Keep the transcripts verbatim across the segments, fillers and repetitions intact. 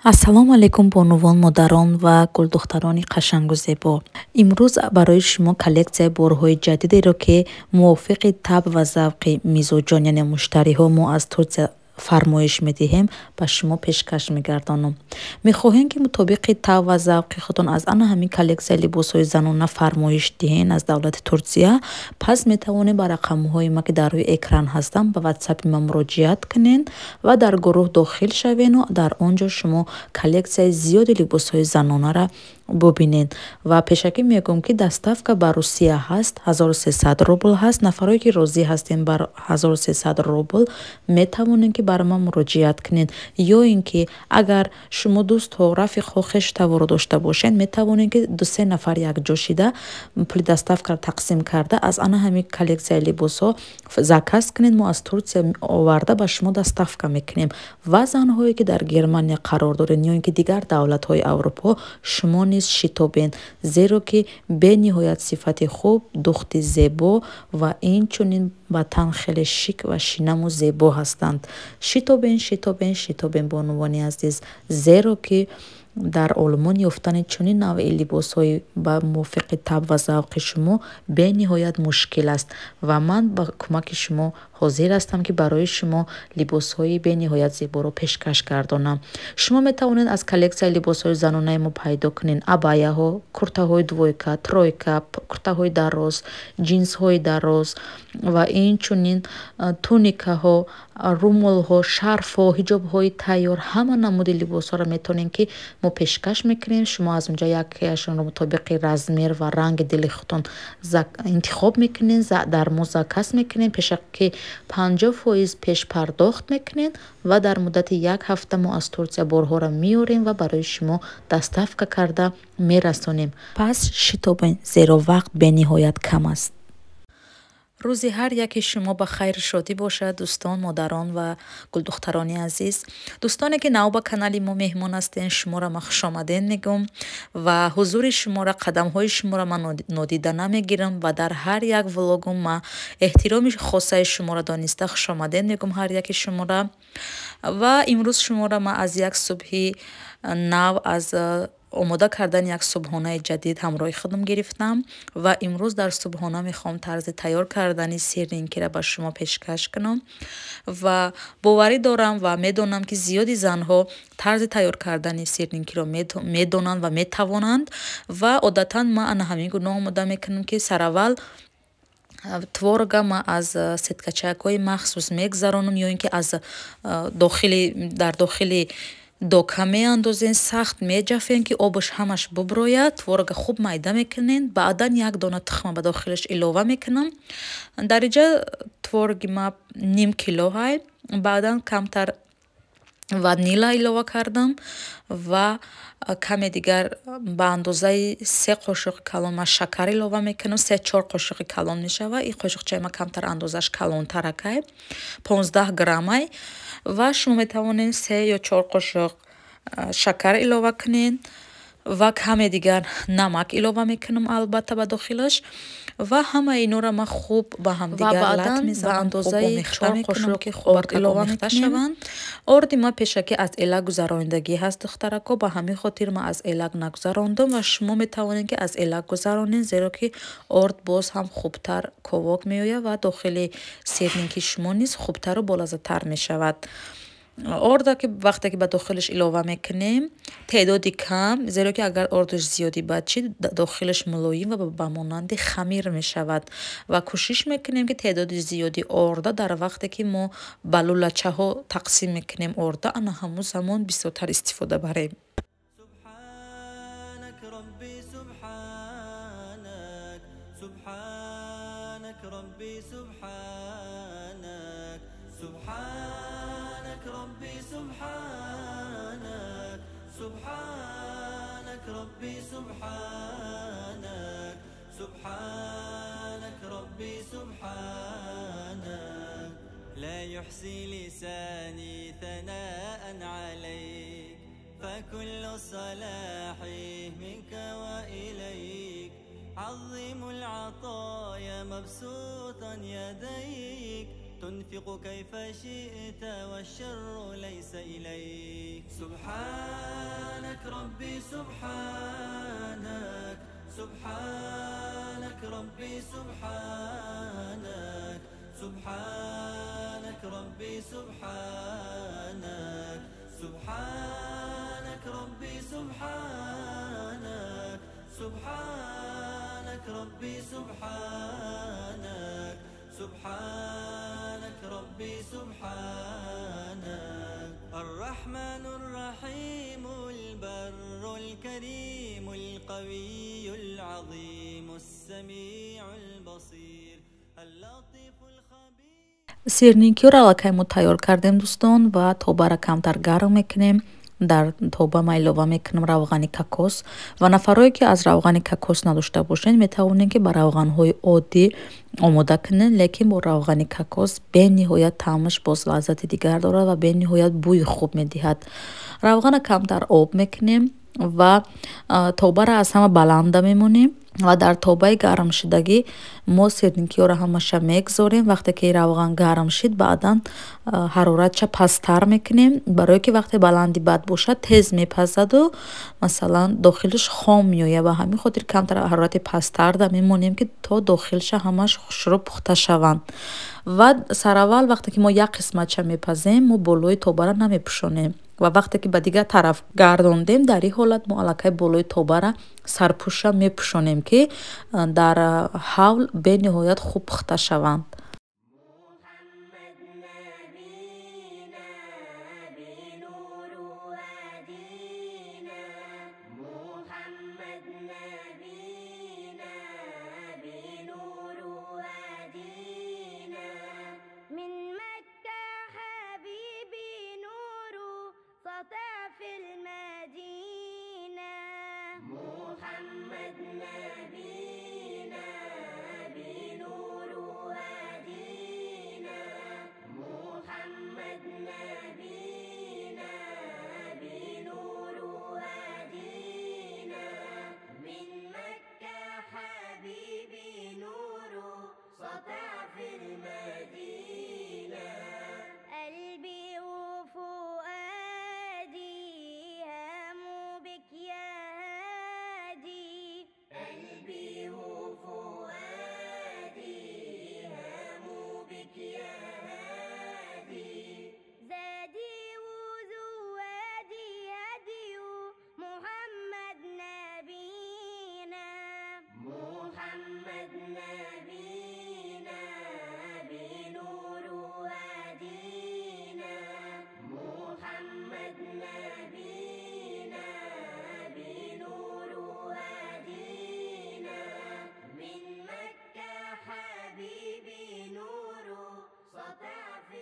ассалому алайкум бонувон, модарон ва гулдухтарони қашангу зебо. Имрӯз барои шумо коллексияи борҳои ҷадидеро ки мувофиқи таб ва завқи мизоҷон яъне муштариҳо мо аз Турсия фармоиш медиҳем ба шумо пешкаш мегардонам. Мехоҳем ки мутобиқи таб ва завқи худтон аз ана ҳамин коллексияи либосҳои занона фармоиш диҳен аз давлати Турсия, пас метавонед ба рақамҳои ма ки дар рӯи экран ҳастанд ба ватсапи ма муроҷиат кунед ва дар гурӯҳ дохил шавед. Дар он ҷо шумо коллексияи зиёди либосҳои занонара бубинед ва пешакӣ мегӯям ки доставка ба Русия ҳаст, ҳазору сесад рубл ҳаст. Нафароне ки розӣ ҳастем бар ҳазору сесад рубл метавонед ки бар ман муроҷиат кунед, ё ин ки агар шумо дӯстҳо, рафиқҳо, хештаворо дошта бошед, метавонед ки ду се нафар якҷо шида пули доставкаро тақсим карда аз ана ҳамин коллексияи либосҳо заказ кунед. Мо аз Турсия оварда ба шумо доставка мекунем. Ва занҳое ки дар Германия қарор доред ё ин ки дигар давлатҳои Аврупо, шумо низ шитобен, зеро ки бениҳоят сифати хуб, духти зебо ва инчунин ба тан хеле шик ва шинаму зебо ҳастанд. Шитобен, шитобен, шитобен бонувони азиз, зеро ки дар олмон ёфтани чунин навъи либосҳои ба мувофиқи таб ва завқи шумо бениҳоят мушкил аст ва ман ба кӯмаки шумо ҳозир ҳастам ки барои шумо либосҳои бениҳоят зеборо пешкаш гардонам. Шумо метавонед аз коллексияи либосҳои занонаи мо пайдо кунед абаяҳо, куртаҳои двойка, тройка, куртаҳои дароз, ҷинсҳои дароз ва инчунин туникаҳо, румолҳо, шарфҳо, ҳиҷобҳои тайёр, ҳама намуди либосҳоро метавонем ки мо пешкаш мекунем. Шумо аз онҷа якеашонро мутобиқи размер ва ранги дили худтон интихоб мекунед, дар мо заказ мекунед, пеша ки панҷоҳ фоиз пешпардохт мекунед ва дар муддати як ҳафта мо аз Турсия борҳоро меорем ва барои шумо доставка карда мерасонем. Пас шитобен, зеро вақт бениҳоят кам аст. рӯзи ҳар яки шумо ба хайру шодӣ бошад, дӯстон, модарон ва гулдухтарони азиз. Дӯстоне ки нав ба канали мо меҳмон ҳастен, шуморо ма хушомадед мегӯм ва ҳузури шуморо, қадамҳои шуморо ман нодида намегирам ва дар ҳар як влогум ма эҳтироми хосаи шуморо дониста хушомадед мегӯм ҳар яки шуморо. Ва имрӯз шуморо ма аз як субҳи нав, аз омода кардани як субҳонаи ҷадид ҳамроҳи худам гирифтам ва имрӯз дар субҳона мехоҳам тарзи тайёр кардани сирникиро ба шумо пешкаш кунам ва боварӣ дорам ва медонам ки зиёди занҳо тарзи тайёр кардани сирникиро медонанд ва метавонанд ва одатан ман ана ҳамин гуна омода мекунам ки сараввал творога ма аз сеткачакҳои махсус мегзаронам ё ин ки аз дохили дар дохили дока меандозем, сахт меҷафем ки обаш ҳамаш буброяд. Творога хуб майда мекунем, баъдан як дона тухма ба дохилаш илова мекунам. Дар инҷа твороги ма ним кило ҳай, баъдан камтар ванила илова кардам ва каме дигар ба андозаи се қошуқи калон ма шакар илова мекунам. се чор қошуқи калон мешавад. ин қошуқчаи ма камтар андозаш калонтаракай, понздаҳ граммай ва шумо метавонед се ё чор қошуқ шакар илова кунед ва каме дигар намак илова мекунам албатта ба дохилаш ва ҳама инора ма хуб ба ҳамдигар лат мезанам. Ба андозаи чор қошуқи орд илова мешаванд. орди ма пешакӣ аз элак гузарондагӣ ҳаст духтарако, ба ҳамин хотир ма аз элак нагузарондам ва шумо метавонед ки аз элак гузаронед, зеро ки орд боз ҳам хубтар ковок меояд ва дохили сирники шумо низ хубтару болаззаттар мешавад. орда ки вақте ки ба дохилаш илова мекунем теъдоди кам, зеро ки агар ордаш зиёди бачид дохилаш мулоим ва ба монанди хамир мешавад ва кӯшиш мекунем ки теъдоди зиёди орда дар вақте ки мо ба лулачаҳо тақсим мекунем орда, ана ҳамун замон бисёртар истифода барем. سبحانك ربي سبحانك سبحانك ربي سبحانك لا يحصي لساني ثناء عليك فكل الصلاح منك وإليك عظم العطايا مبسوطا يديك تنفق كيف شئت والشر ليس إليك. سبحان ربي سبحانك سبحانك ربي سبحانك سبحانك ربي سبحانك سبحانك ربي سبحانك سبحانك ربي سبحانك سبحانك ربي سبحانك الرحمن الرحيم البر الكريم القوي العظيم السميع البصير اللطيف الخبير. сирникиро аллакаймо тайёр кардем дӯстон ва тобаро камтар гарм мекунем. дар тоба ма илова мекунам равғани кокос ва нафарое ки аз равғани кокос надошта бошед метавонед ки ба равғанҳои оддӣ омода кунед, лекин бо равғани кокос бениҳоят таъмаш боз лаззати дигар дорад ва бениҳоят бӯи хуб медиҳад. равғана камтар об мекунем ва тобаро аз ҳама баланда мемонем ва дар тобаи гармшудагӣ мо сирникиёро ҳамаша мегзорем. вақте ки равған гарм шид баъдан ҳароратша пасттар мекунем, барое ки вақте баланди бад бошад тез мепазаду масалан дохилиш хом меояд. ба ҳамин хотир камтар ҳарорати пасттарда мемонем ки то дохилша ҳамаш хушро пухта шаванд. ва сараввал вақте ки мо як қисматша мепазем мо болои тобаро намепӯшонем ва вақте ки ба дигар тараф гардондем дар ин ҳолат мо аллакай болои тобаро сарпӯша мепӯшонем ки дар ҳавл бениҳоят хуб пухта шаванд. في المدينة محمد نبينا بنور هدينا محمد نبينا بنور هدينا من مكة حبيبي نور سطع في المدينة قلبي وفؤادي هاموا بك يا هادي قلبي وفؤادي هاموا بك يا هادي زادي وزوادي هدي محمد نبينا محمد نبينا بنور هدينا محمد نبينا بنور هدينا من مكة حبيبي نور سطع في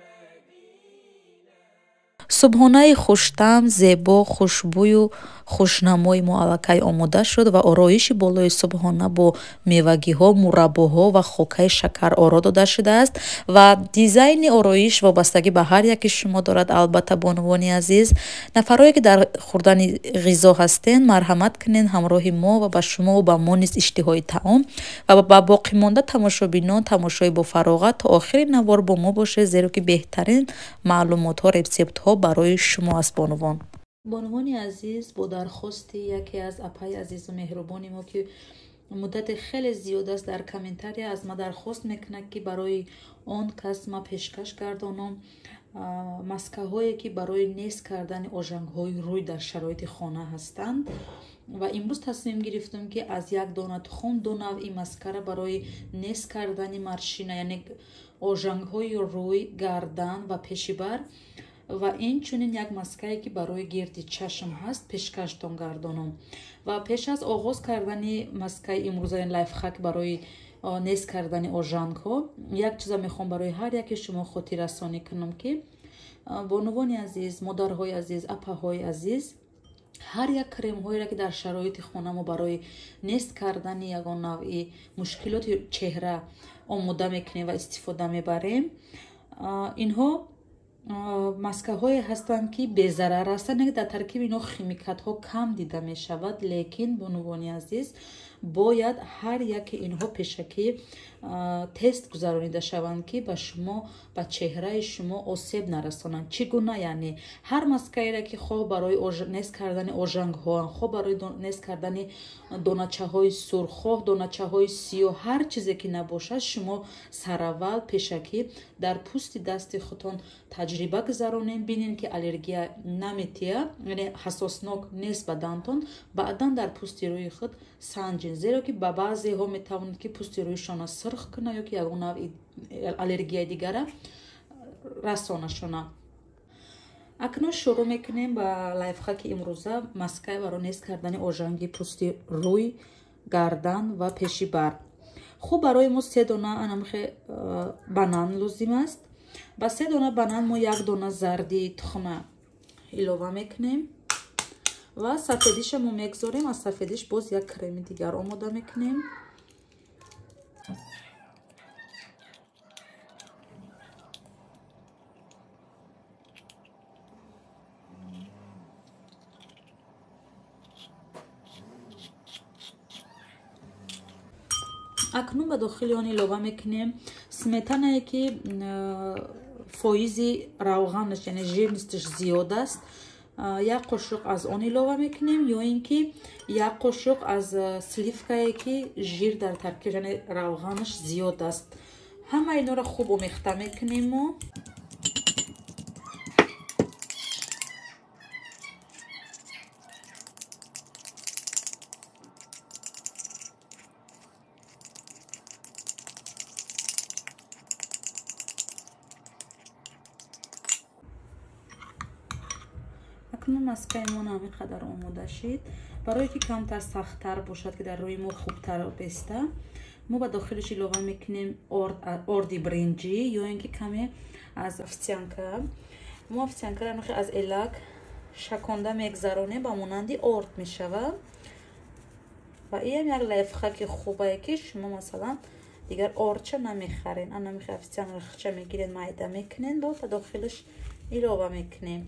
المدينة. субҳонаи хуштам, зебо, хушбӯю хушнамои мо аллакай омода шуд ва ороиши болои субҳона бо мевагиҳо, мураббоҳо ва хокаи шакар оро дода шудааст ва дизайни ороиш вобастагӣ ба ҳар яки шумо дорад. албатта бонувони азиз, нафарое ки дар хурдани ғизо ҳастен марҳамат кунед ҳамроҳи мо ва ба шумо ва ба мо низ иштиҳои таом ва ба боқимонда тамошобинон тамошои бо фароғат то охири навор бо мо бошед, зеро ки беҳтарин маълумотҳо, рецептҳо барои шумо аст. бонувон бонувони азиз, бо дархости яке аз апаи азизу меҳрубони мо ки муддати хеле зиёд аст дар комментария аз ма дархост мекунад ки барои он кас ма пешкаш гардонам маскаҳое ки барои нест кардани ожангҳои рӯй дар шароити хона ҳастанд ва имрӯз тасмим гирифтем ки аз як дона тухм ду навъи маскара барои нест кардани маршина, яъне ожангҳои рӯй, гардан ва пешибар ва инчунин як маскае ки барои гирди чашм ҳаст пешкаштон гардонам. ва пеш аз оғоз кардани маскаи имрӯзаи лайфхак барои нест кардани ожангҳо, як чиза мехоҳам барои ҳар яки шумо хотиррасонӣ кунам ки бонувони азиз, модарҳои азиз, апаҳои азиз, ҳар як кремҳоеро ки дар шароити хона мо барои нест кардани ягон навъи мушкилоти чеҳра омода мекунем ва истифода мебарем, инҳо маскаҳое ҳастанд ки безарар ҳастанд. дар таркиби инҳо химикатҳо кам дида мешавад, лекин бонувони азиз бояд ҳар яки инҳо пешакӣ тест гузаронида шаванд ки ба шумо ба чеҳраи шумо осеб нарасонанд. Чӣ гуна? яъне ҳар маскаере ки хоҳ барои нест кардани ожангҳоанд, хоҳ барои нест кардани доначаҳои сурх, хоҳ доначаҳои сиёҳ, ҳар чизе ки набошад, шумо сараввал пешакӣ дар пӯсти дасти худтон таҷриба гузаронед, бинед ки аллергия наметия, яъне ҳасоснок нест бадантон. баъдан дар пӯсти рӯи худ санҷед, зеро ки ба баъзеҳо метавонад ки пӯсти рӯишона сирх кунад ё ки ягон навъи аллергияи дигара расонашона. акнун шурӯъ мекунем ба лайфхаки имрӯза, маскаи барои нест кардани ожанги пӯсти рӯй, гардан ва пеши бар. хуб, барои мо се дона анамхе банан лозим аст. ба се дона банан мо як дона зарди тухма илова мекунем ва сафедишамо мегзорем. аз сафедиш боз як креми дигар омода мекунем. акнун ба дохили он илова мекунем сметанае ки фоизи равғанаш, яъне жирнистиш зиёд аст. як қошуқ аз он илова мекунем, ё ин ки як қошуқ аз сливкае ки жир дар таркиб, яъне равғанаш зиёд аст. ҳама инҳоро хуб омехта мекунем мо. акнун маскаи мо ҳамин қадар омода шид. барое ки камтар сахттар бошад ки дар рӯи мо хубтар беста, мо ба дохилиш илова мекунем орди бринҷӣ ё ин ки каме аз овсянка. мо овсянкаро аз элак шаконда мегзаронем, ба монанди орд мешавад. ва иам як лайфхаки хубае ки шумо масалан дигар ордча намехарен. анамихе овсянкаcha мегирен, майда мекунен, ба ба дохилиш илова мекунем.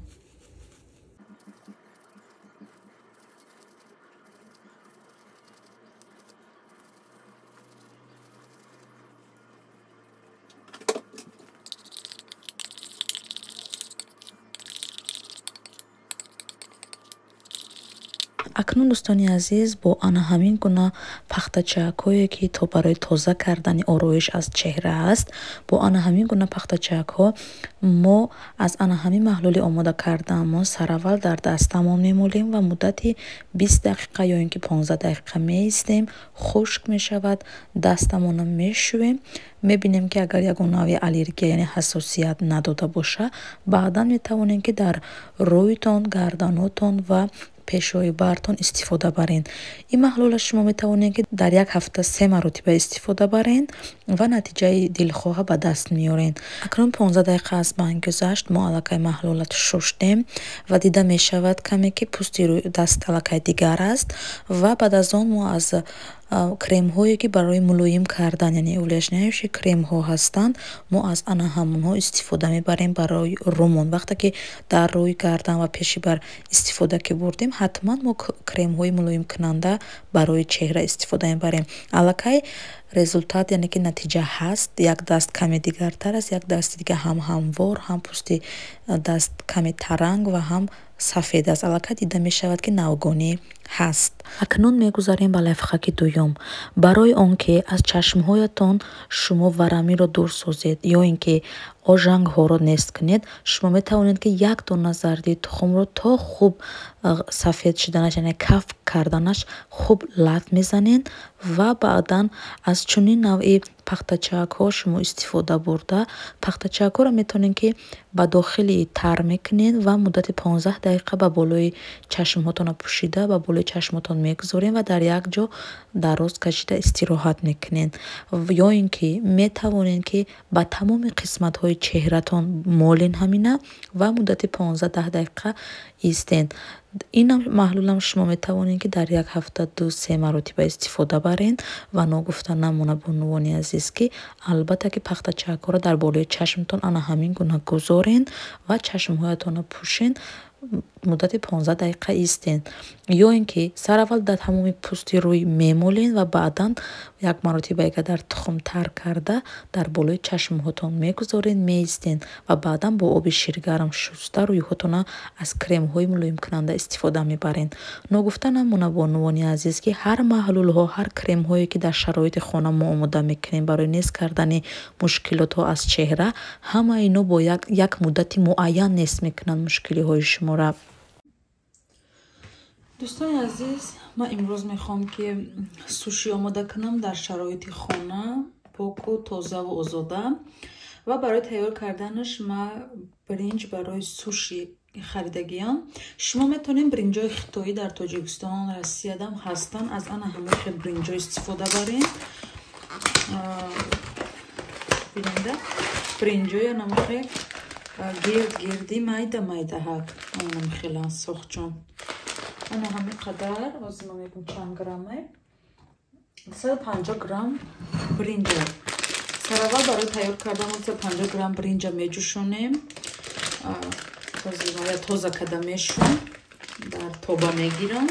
акнун дӯстони азиз, бо ана ҳамин гуна пахтачаакҳое ки то барои тоза кардани ороиш аз чеҳра аст, бо ана ҳамин гуна пахтачаакҳо мо аз ана ҳамин маҳлули омода кардаамон сараввал дар дастамон мемолем ва муддати бист дақиқа ё ин ки понздаҳ дақиқа меистем. хушк мешавад, дастамонро мешӯем. мебинем ки агар ягон навъи аллергия, яъне ҳассосият надода боша, баъдан метавонем ки дар рӯйтон, гарданотон ва пешои бартон истифода барен. ин маҳлула шумо метавонед ки дар як ҳафта се маротиба истифода барен ва натиҷаи дилхоҳа ба даст меорен. акнун понздаҳ дақиқа аз банд гузашт. мо аллакай маҳлула шуштем ва дида мешавад каме ки пӯсти рӯи даст аллакай дигар аст. ва баъд аз он мо аз кремҳое ки барои мулоим кардан, яъне увлажняющие кремҳо ҳастанд, мо аз ана ҳамонҳо истифода мебарем барои румон. вақте ки дар рӯи, гардан ва пеши бар истифода ки бурдем, ҳатман мо кремҳои мулоимкунанда барои чеҳра истифода мебарем. аллакай результат, яъне ки натиҷа ҳаст. як даст каме дигартар аст, як дасти дига ҳам ҳамвор, ҳам пӯсти даст каме таранг ва ҳам сафед аст. аллакай дида мешавад ки навгонӣ ҳаст. акнун мегузарем ба лайфхаки дуюм. барои он ки аз чашмҳоятон шумо варамиро дур созед ё ин ки ожангҳоро нест кунед, шумо метавонед ки як дона зарди тухмро то хуб сафед шуданаш, яъне каф карданаш хуб лат мезанед ва баъдан аз чунин навъи пахтачаакҳо шумо истифода бурда, пахтачаакҳоро метавонед ки ба дохили тар мекунед ва муддати понздаҳ дақиқа ба болои чашмҳотон пӯшида ба болои чашмотон мегузорем ва дар як ҷо дароз кашида истироҳат мекунед. ё ин ки метавонед ки ба тамоми қисматҳои чеҳратон молен ҳамина ва муддати понздаҳ дақиқа истед. ин маҳлулам шумо метавонед ки дар як ҳафта ду се маротиба истифода барен ва ногуфта намона бонувони азиз ки албатта ки пахтачаакҳоро дар болои чашмтон ана ҳамин гуна гузорен ва чашмҳоятонро пӯшен. муддати понздаҳ дақиқа истен. ё ин ки сараввал дар тамоми пӯсти рӯй мемолен ва баъдан як маротиба дар тухм тар карда дар болои чашмҳотон мегузорен, меистен ва баъдан бо оби ширгарм шуста рӯйҳотона аз кремҳои мулоимкунанда истифода мебарен. Ногуфта намона бонувони азиз ки ҳар маҳлулҳо, ҳар кремҳое ки дар шароити хона мо омода мекунем барои нест кардани мушкилотҳо аз чеҳра, ҳама ино бо як, як муддати муайян нест мекунанд мушкилиҳои шумора. дӯстони азиз, ман имрӯз мехоҳам ки суши омода кунам дар шароити хона, поку тозаву озода. ва барои тайёр карданаш ман бринҷ барои суши харидагиам. Шумо метавонед бринҷои хитоӣ дар Тоҷикистон, Россиядам ҳастанд. Аз ана ҳамаи бринҷо истифода баред. бинанда бринҷои анамахе гирд гирди майда майда ҳак анамахелан сохчон. ана ҳамин қадар озима мекун чанд грамме сад و панҷоҳ грамм бринҷа. Сараввал барои тайёр кардан сад و панҷоҳ грамм бринҷа меҷӯшонем. я тоза када мешум дар тоба мегирам.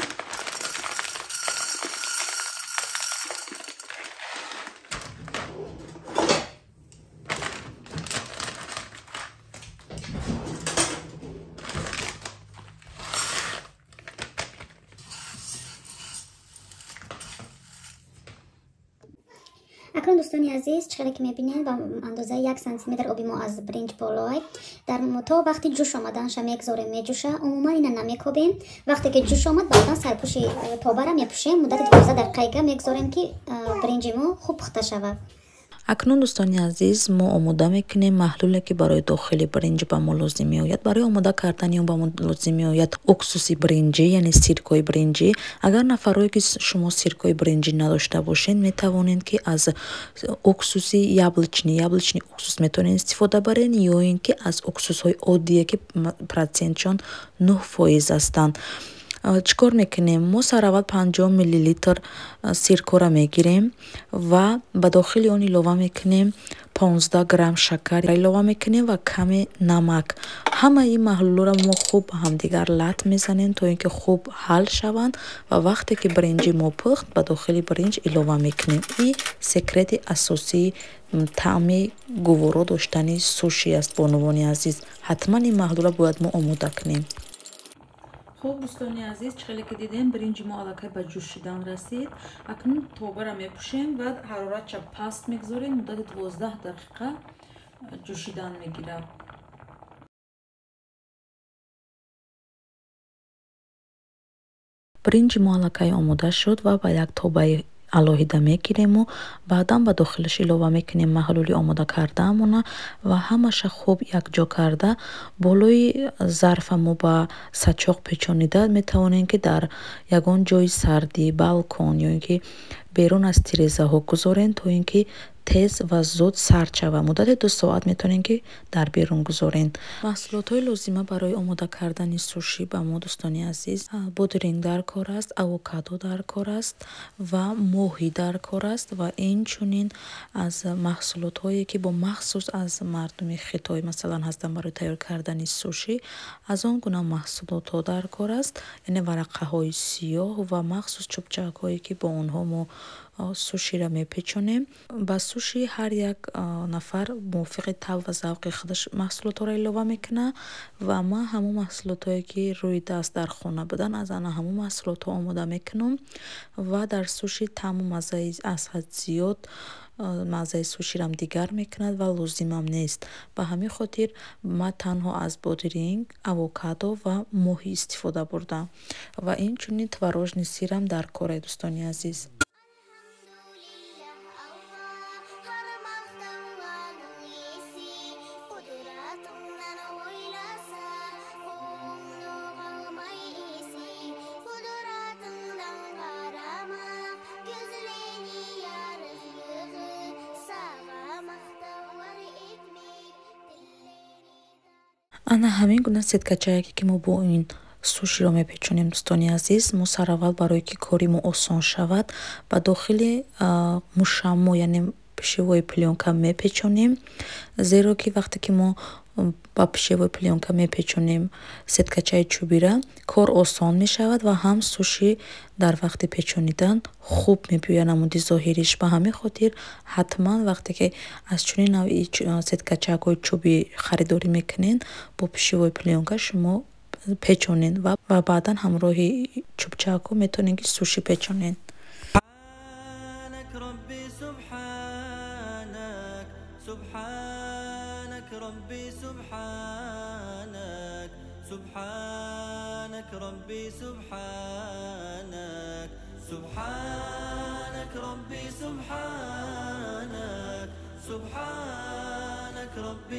акрон дӯстони азиз, чиқаре ки мебинед ба андозаи як сантиметр оби мо аз бринҷ болой дар то вақти ҷӯш омаданша мегзорем меҷӯша. умуман ина намекобем. вақте ки ҷӯш омад баъдан сарпӯши тобара мепӯшем. муддати дувоздаҳ дақиқа мегзорем ки бринҷи мо хуб пухта шавад. акнун дӯстони азиз, мо омода мекунем маҳлуле ки барои дохили бринҷ ба мо лозим меояд. барои омода кардани он ба мо лозим меояд уксуси бринҷӣ, яъне сиркои бринҷӣ. агар нафарое ки шумо сиркои бринҷӣ надошта бошед, метавонед ки аз уксуси яблични яблични уксус метавонед истифода баред, ё ин ки аз уксусҳои оддие ки процентшон нӯҳ фоиз ҳастанд. чикор мекунем? Мо сараввал панҷоҳ миллилитр сиркора мегирем ва ба дохили он илова мекунем понздаҳ грамм шакар илова мекунем ва каме намак. ҳамаи ин маҳлулора мо хуб ҳамдигар лат мезанем то ин ки хуб ҳал шаванд ва вақте ки бринҷи мо пухт ба дохили бринҷ илова мекунем. ин секрети асосии таъми гуворо доштани суши аст. бонувони азиз, ҳатман ин маҳлулро бояд мо омода кунем. хуб дӯстони азиз, чиқале ки дидем бринҷи мо аллакай ба ҷӯшидан расид. акнун тобара мепӯшем ва ҳароратша паст мегзорем. муддати дувоздаҳ дақиқа ҷӯшидан мегирад. бринҷи мо аллакай омода шуд ва ба як тобаи алоҳида мегирему баъдан ба дохилаш илова мекунем маҳлули омода кардаамона ва ҳамаша хуб якҷо карда болои зарфа мо ба сачоқ печонида метавонем ки дар ягон ҷои сардӣ, балкон ё ин ки берун аз тирезаҳо гузорем то ин ки тез ва зуд сард шавад. муддати ду соат метавонем ки дар берун гузорем. маҳсулотҳои лозима барои омода кардани суши ба мо дӯстони азиз бодиринг дар кор аст, авокадо дар кор аст ва моҳӣ дар кор аст ва инчунин аз маҳсулотҳое ки бо махсус аз мардуми хитой масалан ҳастанд барои тайёр кардани суши, аз он гуна маҳсулотҳо дар кор аст, яъне варақаҳои сиёҳ ва махсус чӯбчакҳое ки бо онҳо мо суширо мепечонем. ба суши ҳар як нафар мувофиқи таб ва завқи худаш маҳсулотҳоро илова мекунад ва ман ҳамон маҳсулотҳое ки рӯи даст дар хона буданд аз ана ҳамон маҳсулотҳо омода мекунам ва дар суши таъму маззаи аз ҳад зиёд маззаи суширам дигар мекунад ва лозимам нест. ба ҳамин хотир ман танҳо аз бодиринг, авокадо ва моҳӣ истифода бурдам ва инчунин творожни сирам дар кора дӯстони азиз. ана ҳамин гуна сеткачае ки мо бо ин суширо мепечонем дӯстони азиз, мо сараввал барое ки кори мо осон шавад ба дохили мушаммо яъне пишивои плёнка мепечонем, зеро ки вақте ки мо ба пишевой пленка мепечонем сеткачаи чӯбира, кор осон мешавад ва ҳам суши дар вақти печонидан хуб мебиёяд намуди зоҳириш. Ба ҳамин хотир ҳатман вақте ки аз чунин навъи сеткачакҳои чӯбӣ харидорӣ мекунед, бо пишевой пленка шумо печонед ва баъдан ҳамроҳи чӯбчакҳо метавонед ки суши печонед. سبحانك ربي سبحانك سبحانك ربي سبحانك سبحانك ربي سبحانك سبحانك ربي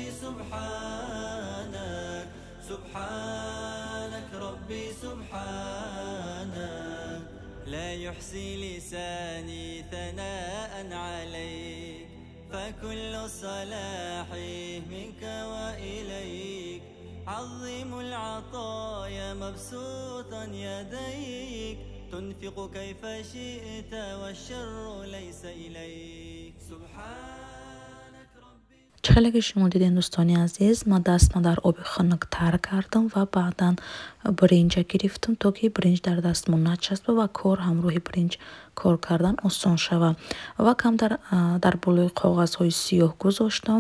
سبحانك سبحانك ربي سبحانك لا يحصي لساني ثناء عليك فكل الصلاح منك وإليك عظم العطايا مبسوطا يديك تنفق كيف شئت والشر ليس إليك سبحانك ربي. чихеле ки шумо диден дӯстони азиз, ман дастам дар оби хунук тар кардам ва баъдан бринҷа гирифтам, то ки бринҷ дар дастмон начаспад ва кор ҳамроҳи бринҷ кор кардан осон шавад. Ва кам дар дар болои коғазҳои сиёҳ гузоштам,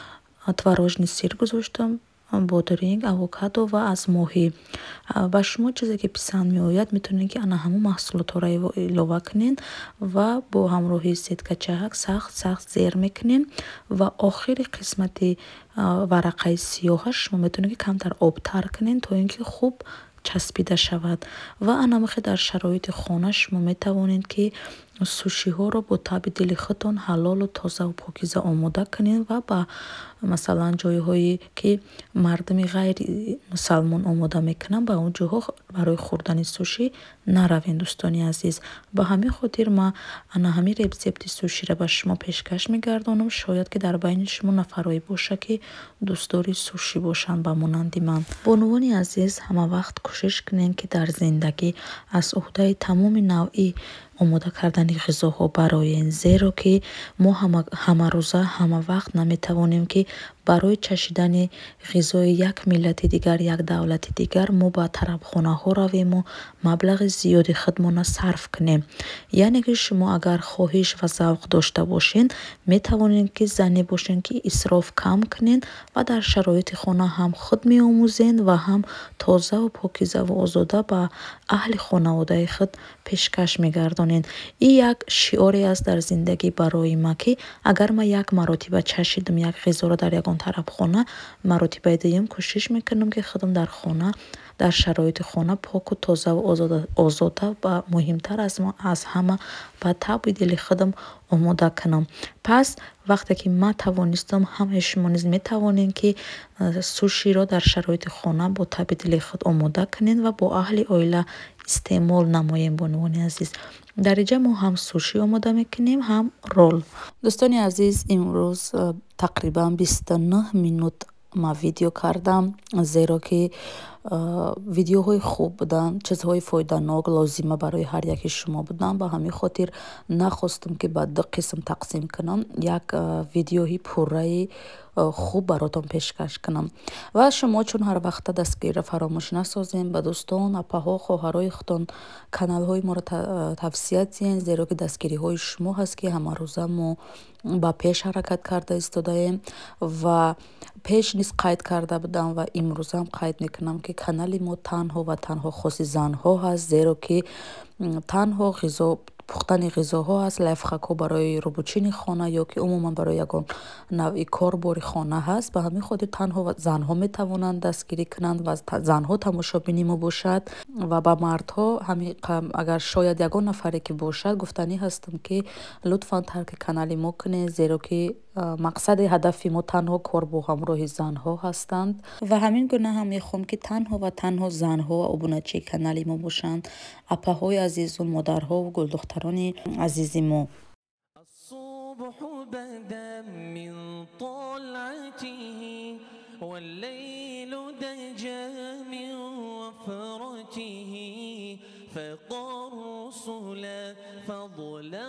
творожни сир гузоштам, бодиринг, авокадо ва аз моҳӣ. Ба шумо чизе ки писанд меояд метавонед ки ана ҳамон маҳсулотҳоро илова кунед ва бо ҳамроҳи сеткачаак сахт сахт зер мекунед ва охири қисмати варақаи сиёҳаш шумо метавонед ки камтар об тар кунед, то ин ки хуб часпида шавад. Ва анамахе дар шароити хона шумо метавонед ки сушиҳоро бо таби дили худтон ҳалолу тозаву покиза омода кунед ва ба масалан ҷойҳое ки мардуми ғайри мусалмон омода мекунанд, ба он ҷойҳо барои хӯрдани суши наравед дӯстони азиз. Ба ҳамин хотир ман ана ҳамин рецепти суширо ба шумо пешкаш мегардонам. Шояд ки дар байни шумо нафарое бошад ки дӯстдори суши бошанд ба монанди ман. Бонувони азиз, ҳама вақт кӯшиш кунед ки дар зиндагӣ аз уҳдаи тамоми навъи омода кардани ғизоҳо бароед, зеро ки мо ҳамарӯза ҳама вақт наметавонем ки барои чашидани ғизои як миллати дигар, як давлати дигар мо ба тарабхонаҳо равему маблағи зиёди худмона сарф кунем. Яъне ки шумо агар хоҳиш ва завқ дошта бошед, метавонед ки зане бошед ки исроф кам кунед ва дар шароити хона ҳам худ меомӯзед ва ҳам тозаву покизаву озода ба аҳли хонаводаи худ пешкаш мегардонед. ин як шиоре аст дар зиндагӣ барои ма ки агар ман як маротиба чашидам як ғизоро дар ягон тарабхона, маротибаи дуюм кӯшиш мекунам ки худам дар хона дар шароити хона поку тозаву озода ва муҳимтар аз ҳама ба таби дили худам омода кунам. Пас вақте ки ман тавонистам, ҳамаи шумо низ метавонед ки суширо дар шароити хона бо таби дили худ омода кунед ва бо аҳли оила истеъмол намоем. Бонувони азиз, дар инҷа мо ҳам суши омода мекунем, ҳам рол. Дӯстони азиз, имрӯз тақрибан бисту нӯҳ минут ман видео кардам, зеро ки видеоҳои хуб буданд, чизҳои фоиданок лозима барои ҳар яки шумо буданд. Ба ҳамин хотир нахостам ки ба ду қисм тақсим кунам, як видеои пурраи хуб баротон пешкаш кунам. Ва шумо чун ҳар вақта дастгириро фаромӯш насозем, ба дӯстон, апаҳо, хоҳарои худтон каналҳои моро тавсия диҳед, зеро ки дастгириҳои шумо ҳаст ки ҳамарӯза мо ба пеш ҳаракат карда истодаем ва пеш низ қайд карда будам ва имрӯзам қайд мекунам ки канали мо танҳо ва танҳо хоси занҳо ҳаст, зеро ки танҳо ғизо пухтани ғизоҳо ҳаст, лайфхакҳо барои рӯбучини хона ё ки умуман барои ягон навъи корбори хона ҳаст. Ба ҳамин хотир танҳо занҳо метавонанд дастгирӣ кунанд ва занҳо тамошобини мо бошад ва ба мардҳо агар шояд ягон нафаре ки бошад, гуфтанӣ ҳастам ки лутфан тарки канали мо кунед, зеро ки мақсади ҳадафи мо танҳо кор бо ҳамроҳи занҳо ҳастанд ва ҳамин гуна ҳам мехоҳам ки танҳо ва танҳо занҳо обуначии канали мо бошанд, апаҳои азизу модарҳову гулдухтарони азизи мо. الصبح بدا من طلعته والليل دجى من وفرته فقى الرسل فضلا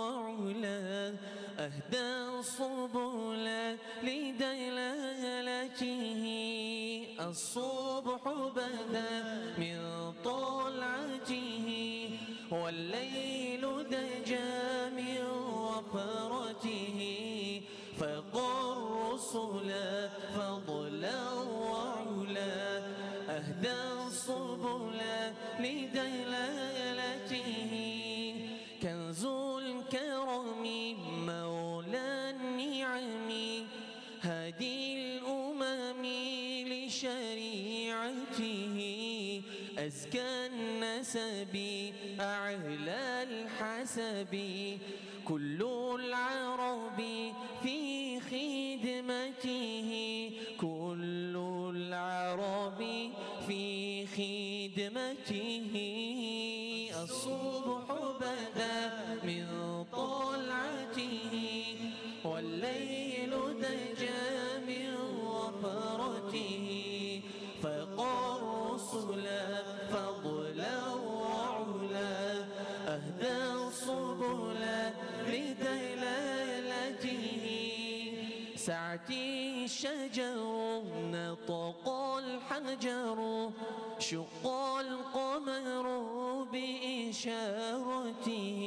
وعلا أهدى الصبل لدلالة الصبح بدا من طلعته والليل دجى من وفرته فقى الرسل فضلا وعلا أهدى السبل لدلالته كنز الكرم مولى النعم هادي الأمم لشريعته أزكى النسب أعلى الحسب كل العرب في خدمته كل العرب في خدمته الصبح بدا من طلعته والليل دجى من وفرته فقى الرسل فضلا وعلا أهدى السبل لدلالته سعتي الشجر نطق الحجر شق القمر بإشارته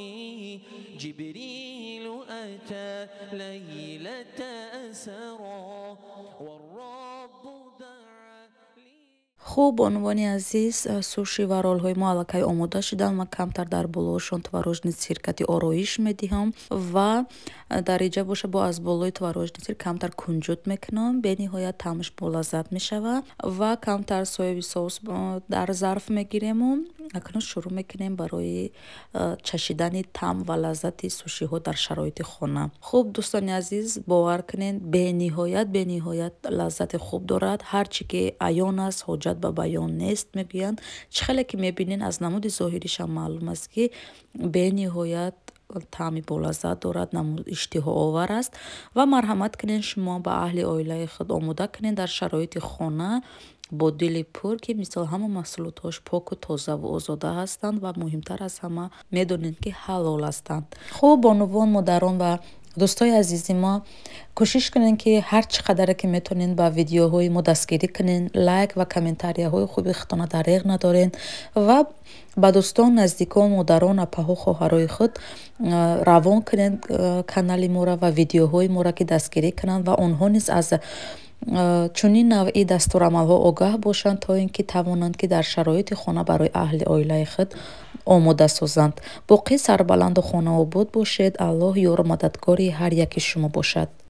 جبريل أتى ليلة أسرى والرب دعا хуб онвони азиз суши ва ролҳои мо аллакай омода шуданд. Ма камтар дар болоашон творожни сиркати ороиш медиҳам ва дар иҷа боша бо аз болои творожни сир камтар кунҷут мекунам. бениҳоят таъмаш болаззат мешавад ва камтар соеви соус дар зарф мегирему акнун шурӯъ мекунем барои чашидани таъм ва лаззати сушиҳо дар шароити хона. хуб дӯстони азиз, бовар кунед бениҳоят бениҳоят лаззати хуб дорад. ҳарчи ки аён аст ҳоҷат ба баён нест мегӯянд. чӣ хеле ки мебинен аз намуди зоҳиришам маълум аст ки бениҳоят таъми болаззат дорад, намуд иштиҳоовар аст ва марҳамат кунед шумо ба аҳли оилаи худ омода кунед дар шароити хона бо дили пур ки мисол ҳама маҳсулотҳош поку тозаву озода ҳастанд ва муҳимтар аз ҳама медонед ки ҳалол ҳастанд. хуб бонувон, модарон ва дӯстои азизи мо, кӯшиш кунед ки ҳар чӣ қадаре ки метонед ба видеоҳои мо дастгирӣ кунед, лайк ва комментарияҳои хуби худтона дареғ надоред ва ба дӯстон, наздикон, модарон, апаҳо, хоҳарои худ равон кунед канали мора ва видеоҳои мора ки дастгирӣ кунанд ва онҳо низ аз чунин навъи дастурамалҳо огаҳ бошанд то ин ки тавонанд ки дар шароити хона барои аҳли оилаи худ омода созанд. боқӣ сарбаланду хонаобод бошед. аллоҳ ёру мададкори ҳар яки шумо бошад.